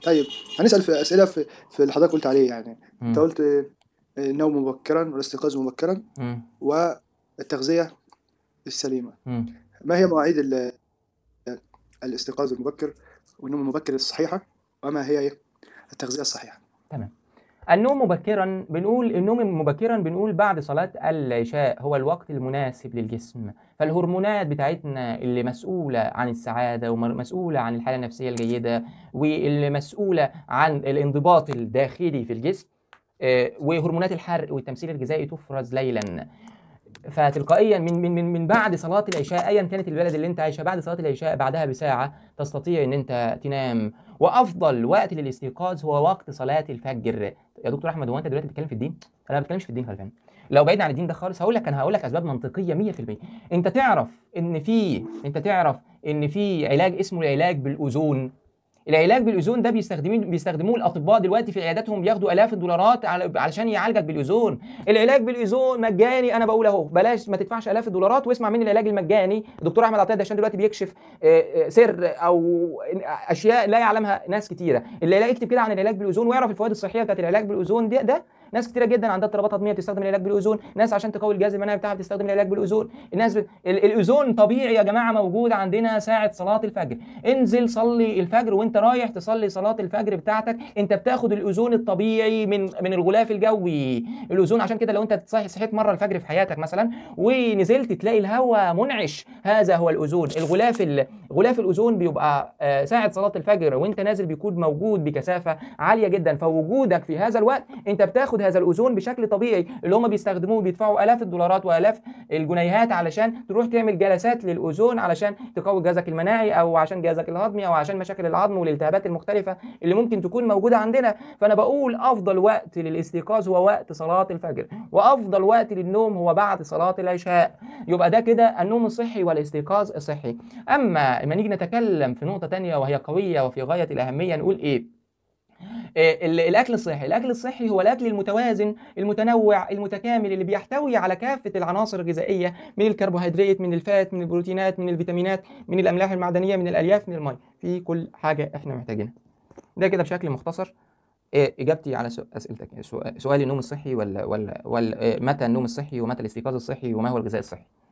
طيب هنسأل في أسئلة في اللي حضرتك قلت عليه يعني. أنت مم. قلت النوم مبكرا والاستيقاظ مبكرا مم. والتغذية السليمة. مم. ما هي مواعيد الاستيقاظ المبكر والنوم المبكر الصحيحة، وما هي التغذية الصحيحة؟ تمام. النوم مبكرا بنقول بعد صلاة العشاء هو الوقت المناسب للجسم. فالهرمونات بتاعتنا اللي مسؤولة عن السعادة ومسؤولة عن الحالة النفسية الجيدة واللي مسؤولة عن الانضباط الداخلي في الجسم، وهرمونات الحرق والتمثيل الغذائي تفرز ليلا. فتلقائيا من بعد صلاة العشاء ايا كانت البلد اللي انت عايشها، بعد صلاة العشاء بعدها بساعة تستطيع ان انت تنام. وافضل وقت للاستيقاظ هو وقت صلاة الفجر. يا دكتور احمد، هو انت دلوقتي بتتكلم في الدين؟ انا ما بتكلمش في الدين خلفان. لو بعيد عن الدين ده خالص هقول لك اسباب منطقية 100%. انت تعرف ان في علاج اسمه العلاج بالاوزون. العلاج بالاوزون ده بيستخدموه الاطباء دلوقتي في عياداتهم، بياخدوا الاف الدولارات علشان يعالجك بالاوزون. العلاج بالاوزون مجاني، انا بقول اهو بلاش ما تدفعش الاف الدولارات واسمع مني العلاج المجاني. الدكتور احمد عطيه عشان دلوقتي بيكشف سر او اشياء لا يعلمها ناس كتيره. اللي يكتب كده عن العلاج بالاوزون ويعرف الفوائد الصحيه بتاعت العلاج بالاوزون ده ناس كتيره جدا عندها اضطرابات هضميه بتستخدم العلاج بالاوزون، ناس عشان تقوي الجهاز المناعي بتاعها بتستخدم العلاج بالاوزون. الاوزون طبيعي يا جماعه، موجود عندنا ساعه صلاه الفجر. انزل صلي الفجر، وانت رايح تصلي صلاه الفجر بتاعتك انت بتاخد الاوزون الطبيعي من الغلاف الجوي. الاوزون عشان كده لو انت صحيت مره الفجر في حياتك مثلا ونزلت تلاقي الهواء منعش، هذا هو الاوزون. غلاف الاوزون بيبقى ساعه صلاه الفجر وانت نازل بيكون موجود بكثافه عاليه جدا. فوجودك في هذا الوقت انت بتاخد هذا الاوزون بشكل طبيعي، اللي هم بيستخدموه بيدفعوا الاف الدولارات والاف الجنيهات علشان تروح تعمل جلسات للاوزون علشان تقوي جهازك المناعي او عشان جهازك الهضمي او عشان مشاكل العظم والالتهابات المختلفه اللي ممكن تكون موجوده عندنا. فانا بقول افضل وقت للاستيقاظ هو وقت صلاه الفجر، وافضل وقت للنوم هو بعد صلاه العشاء. يبقى ده كده النوم الصحي والاستيقاظ الصحي. اما لما نيجي نتكلم في نقطه تانية وهي قويه وفي غايه الاهميه، نقول ايه؟ الاكل الصحي هو الاكل المتوازن المتنوع المتكامل اللي بيحتوي على كافه العناصر الغذائيه، من الكربوهيدرات من الفات من البروتينات من الفيتامينات من الاملاح المعدنيه من الالياف من الماء، في كل حاجه احنا محتاجينها. ده كده بشكل مختصر اجابتي على اسئلتك. سؤال النوم الصحي ولا متى النوم الصحي ومتى الاستيقاظ الصحي وما هو الغذاء الصحي.